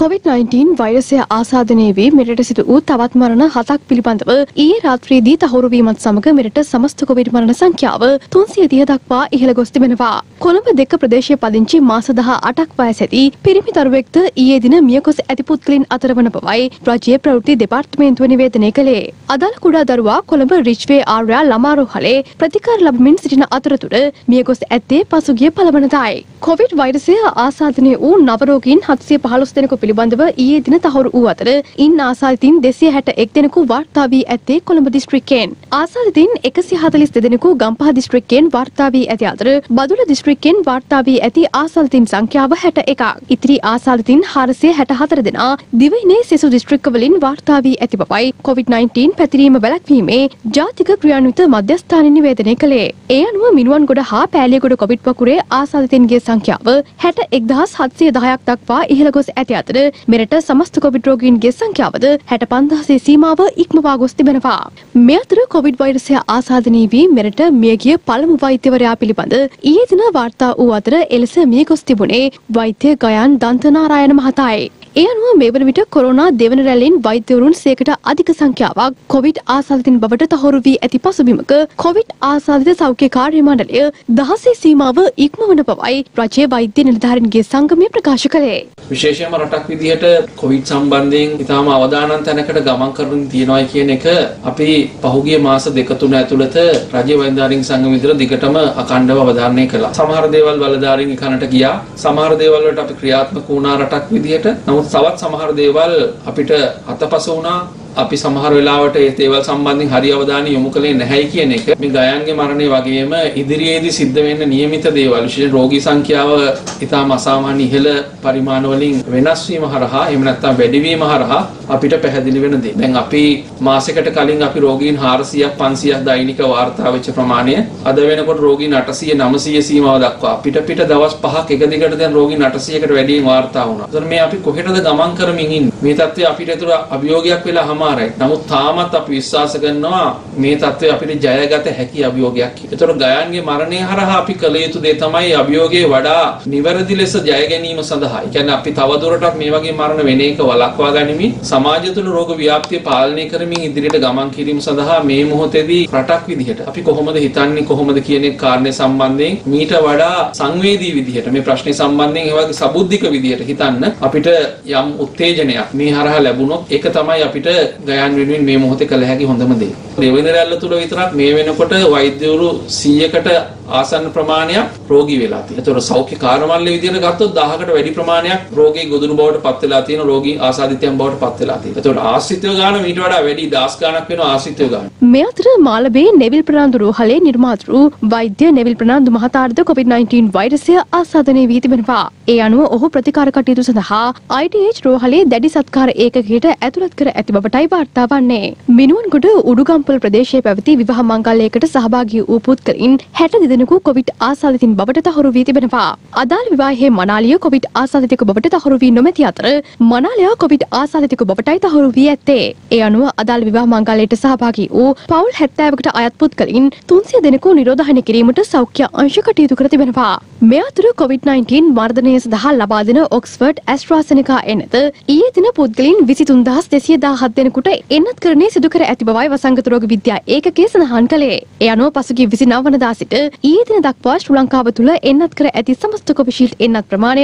COVID-19 වෛරසය ආසාදනය වී මෙරට සිදු වූ තවත් මරණ 7ක් පිළිබඳව ඊයේ රාත්‍රියේදී තහවුරු වීමත් සමග මෙරට සමස්ත කොවිඩ් මරණ සංඛ්‍යාව 330 දක්වා ඉහළ ගොස් තිබෙනවා. කොළඹ දෙක ප්‍රදේශයේ පදිංචි මාස 18ක් වයස ඇති පිරිමි දරුවෙක්ද ඊයේ දින මියගොස් ඇති පුද්ගලයන් අතර වන බවයි රජයේ ප්‍රවෘත්ති දෙපාර්තමේන්තුව නිවේදනය කළේ. අදාළ කුඩා දරුවා කොළඹ රිච්වේ ආර්යා ළමාරෝහලේ ප්‍රතිකාර ලබමින් සිටින අතරතුර මියගොස් ඇත්තේ පසුගිය පළවනදායි. කොවිඩ් වෛරසය ආසාදනය වූ නව රෝගීන් 715 දෙනෙකු පිළිබඳව ඊයේ දින තහවුරු වූ අතර ඉන් ආසාදිතින් 261 දෙනෙකු වාර්තා වී ඇත්තේ කොළඹ දිස්ත්‍රික්කයෙන්. ආසාදිතින් 142 දෙනෙකු ගම්පහ දිස්ත්‍රික්කයෙන් වාර්තා වී ඇති අතර බදුල්ල දිස්ත්‍රික්කයෙන් වාර්තා වී ඇති ආසාදිතින් සංඛ්‍යාව 61ක්. ඉතිරි ආසාදිතින් 464 දෙනා දිවයිනේ සෙසු දිස්ත්‍රික්කවලින් වාර්තා වී ඇති බවයි COVID-19 පැතිරීම වැළැක්වීමේ ජාතික ක්‍රියාන්විත මධ්‍යස්ථානය නිවේදනය කළේ. ඒ අනුව මිනුවන්ගොඩ හා පෑලියගොඩ කොවිඩ් පකුරේ ආසාදිතින්ගේ සංඛ්‍යාව 61710ක් දක්වා ඉහළ ගොස් ඇති අතර මෙරට සමස්ත කොවිඩ් රෝගීන්ගේ සංඛ්‍යාවද 65000 සීමාව ඉක්මවා ගොස් තිබෙනවා. මේ අතර කොවිඩ් වෛරසය ආසාදනය වී මෙරට මියගිය පළමු වෛද්‍යවරයා පිළිබඳ ඊයේ දින වාර්තා වූ අතර එලෙස මිය ගොස් තිබුණේ වෛද්‍ය ගයන් දන්තනාරායන මහතායි. ඒ අනුව මේ වන විට කොරෝනා දෙවන රැල්ලෙන් වෛද්‍යවරුන් 100කට අධික සංඛ්‍යාවක් කොවිඩ් ආසාදිතින් බවට තහවුරු වී ඇති පසුබිමක කොවිඩ් ආසාදිත සෞඛ්‍ය කාර්ය මණ්ඩලය 16 සීමාව ඉක්මවන බවයි රජයේ වෛද්‍ය නිලධාරීන්ගේ සංගමය ප්‍රකාශ කළේ. විශේෂයෙන්ම රටක් විදිහට කොවිඩ් සම්බන්ධයෙන් ඉතාම අවදානම් තැනකට ගමන් කරමින් තියෙනවා කියන එක අපි පහුගිය මාස දෙක තුන ඇතුළත රජයේ වෛද්‍යාරීන් සංගම විතර දිගටම අඛණ්ඩව අවධාරණය කළා. සමහර දේවල් බලධාරීන් කනට ගියා. සමහර දේවල් වලට අපි ක්‍රියාත්මක වුණා රටක් විදිහට. තවත් සමහර දේවල් අපිට අතපස වුණා. අපි සමහර වෙලාවට ඒ දේවල් සම්බන්ධයෙන් හරි අවධානය යොමු කළේ නැහැයි කියන එක මේ ගයන්ගේ මරණය වගේම ඉදිරියේදී සිද්ධ වෙන්න නියමිත දේවල් විශේෂයෙන් රෝගී සංඛ්‍යාව ඉතාම අසාමාන්‍ය ඉහළ පරිමාණ වලින් වෙනස් වීම හරහා එහෙම නැත්නම් වැඩි වීම හරහා අපිට පැහැදිලි වෙන දේ. දැන් අපි මාසයකට කලින් අපි රෝගීන් 400ක් 500ක් දෛනික වාර්තා වෙච්ච ප්‍රමාණය අද වෙනකොට රෝගීන් 800 900 සීමාව දක්වා පිට දවස් 5ක් එක දිගට දැන් රෝගීන් 800කට වැඩියෙන් වාර්තා වුණා. ඒතර මේ අපි කොහෙටද ගමන් කරමින් ඉන්නේ? මේ තත්ත්වය අපිට ඒතර අභියෝගයක් වෙලා නමුත් තාමත් අපි විශ්වාස කරනවා මේ තත්ත්වය අපිට ජයගත හැකි අභියෝගයක්. ඒතර ගයන්ගේ මරණය හරහා අපි කළ යුතු දේ තමයි අභියෝගයේ වඩා නිවැරදි ලෙස ජය ගැනීම සඳහා. ඒ කියන්නේ අපි තවදුරටත් මේ වගේ මරණ වෙන එක වළක්වා ගනිමින් සමාජ තුළ රෝග ව්‍යාප්තිය පාලනය කරමින් ඉදිරියට ගමන් කිරීම සඳහා මේ මොහොතේදී රටක් විදිහට අපි කොහොමද හිතන්නේ කොහොමද කියන කාරණේ සම්බන්ධයෙන් මීට වඩා සංවේදී විදිහට මේ ප්‍රශ්නේ සම්බන්ධයෙන් ඒ වගේ සබුද්ධික විදිහට හිතන්න අපිට යම් උත්තේජනයක් මේ හරහා ලැබුණොත් ඒක තමයි අපිට ගයන් වෙනුවෙන් මේ මොහොතේ කළ හැකි හොඳම දේ. දෙවෙනි රැල්ල තුල විතරක් මේ වෙනකොට වෛද්‍යවරු 100කට ආසන්න ප්‍රමාණයක් රෝගී වෙලා තියෙනවා. ඒතකොට සෞඛ්‍ය කාර්යමණ්ඩලයේ විදිහට ගත්තොත් 1000කට වැඩි ප්‍රමාණයක් රෝගී ගොදුණු බවට පත් වෙලා තියෙන රෝගී ආසාදිතයන් බවට පත් වෙලා තියෙනවා. ඒතකොට ආශ්‍රිතව ගන්න මීට වඩා වැඩි 10 ගණක් වෙනවා ආශ්‍රිතව ගන්න. මේ අතර මාළඹේ නෙවිල් ප්‍රනාන්දු රෝහලේ නිර්මාතෘ වෛද්‍ය නෙවිල් ප්‍රනාන්දු මහතාට COVID-19 වෛරසය ආසාදනය වී තිබෙනවා. ඒ අනුව ඔහු ප්‍රතිකාර කටයුතු සඳහා ITH රෝහලේ දැඩි සත්කාර ඒකකයට ඇතුළත් කර ඇති බවටයි වාර්තා වන්නේ. මිනුවන්ගොඩ උඩුගම්පොළ ප්‍රදේශයේ පැවති විවාහ මංගල්‍යයකට සහභාගී වූ පුද්ගලයන් 62 දෙනෙකු කොවිඩ් ආසාදිතින් බවට තහවුරු වී තිබෙනවා. අදාළ විවාහයේ මනාලිය කොවිඩ් ආසාදිතයෙකු බවට තහවුරු වී නොමැති අතර මනාලයා කොවිඩ් ආසාදිතයෙකු බවටයි තහවුරු වී ඇත්තේ. ඒ අනුව අදාළ විවාහ මංගල්‍යයට සහභාගී වූ පවුල් 70කට අයත් පුද්ගලයන් 300 දෙනෙකු නිරෝධායන කිරීමට සෞඛ්‍ය අංශ කටයුතු කර තිබෙනවා. මේ අතර COVID-19 වර්ධනය සඳහා ලබා දෙන ඔක්ස්ෆර්ඩ් ඇස්ට්‍රාසෙනිකා එනත ඊයේ දින පුද්ගලයන් 23217 දෙනෙකුට එන්නත් කරණය සිදු කර ඇති බවයි වසංගත රෝග විද්‍යා ඒකකයේ සඳහන් කළේ. ඒ අනුව පසුගිය 29 වනදා සිට ඊයේ දින දක්වා ශ්‍රී ලංකාව තුළ එන්නත් කර ඇති සමස්ත කොවිෂීල්ඩ් එන්නත් ප්‍රමාණය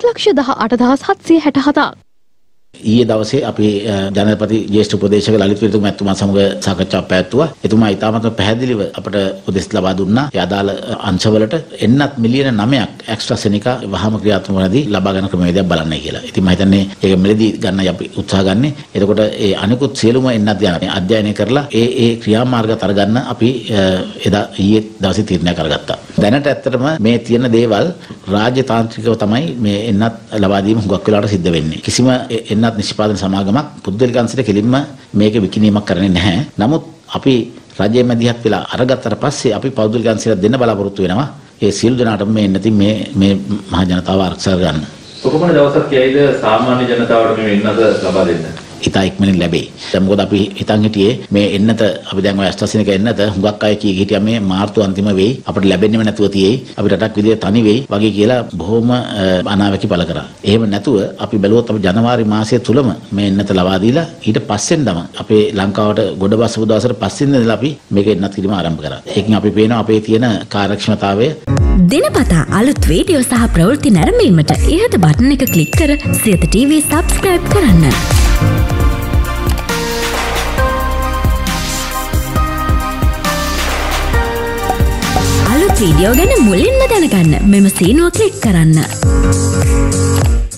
1,18,767ක්. ඊයේ දවසේ අපි ජනපති ජ්‍යෙෂ්ඨ උපදේශක ලලිත් විරතුමැතිතුමා සමග සාකච්ඡාවක් පැවැත්තුවා. එතුමා ඉතාමත් පැහැදිලිව අපට උපදෙස් ලබා දුන්නා. ඒ අදාළ අංශවලට එන්නත් මිලියන 9ක් එක්ස්ට්‍රාසෙනිකා වහම ක්‍රියාත්මක වෙනදී ලබා ගන්න ක්‍රමවේදයක් බලන්නයි කියලා. ඉතින් මම හිතන්නේ ඒක මෙලදී ගන්නයි අපි උත්සාහ ගන්නෙ. එතකොට ඒ අනිකුත් සියලුම එන්නත් යන අධ්‍යයනය කරලා ඒ ක්‍රියාමාර්ග තරගන්න අපි එදා ඊයේ දවසේ තීරණය කරගත්තා. දැනට ඇත්තටම මේ තියෙන දේවල් රාජ්‍ය තාන්ත්‍රිකව තමයි මේ එන්නත් ලබා දීම හුඟක් වෙලාවට සිද්ධ වෙන්නේ. කිසිම එන්නත් නිෂ්පාදන සමාගමක් පුද්ගලික අංශයට කෙලින්ම මේක විකිණීමක් කරන්නේ නැහැ. නමුත් අපි රජයේ මැදිහත් වෙලා අරගත්තට පස්සේ අපි පෞද්ගලික අංශයට දෙන්න බලාපොරොත්තු වෙනවා. ඒ සියලු දෙනාටම මේ නැති මේ මහ ජනතාව ආරක්ෂා කරගන්න. කොපමණ දවසක් කියයිද සාමාන්‍ය ජනතාවට මේ වෙන්නද ලබා දෙන්න? ඉතා ඉක්මනින් ලැබේ. දැන් මොකද අපි හිතන් හිටියේ මේ එන්නත අපි දැන් ඔය AstraZeneca එන්නත හුඟක් අය කී හිටියා මේ මාර්තු අන්තිම වෙයි අපිට ලැබෙන්නේම නැතුව තියෙයි අපි රටක් විදියට තනි වෙයි වගේ කියලා බොහොම අනාවැකි පළ කරා. එහෙම නැතුව අපි බැලුවොත් අපි ජනවාරි මාසය තුලම මේ එන්නත ලබා දීලා ඊට පස්සෙන් තමයි අපේ ලංකාවට ගොඩ බස්සපු දවසට පස්සෙන් ඉඳලා අපි මේක එන්නත් කිරීම ආරම්භ කරා. ඒකෙන් අපි පේනවා අපේ තියෙන කාර්යක්ෂමතාවය. දිනපතා අලුත් වීඩියෝ සහ ප්‍රවෘත්ති නැරඹීමට ඉහත බටන් එක ක්ලික් කර සියත TV subscribe කරන්න. අලුත් වීඩියෝ ගැන මුලින්ම දැනගන්න මෙම සීනුව ක්ලික් කරන්න.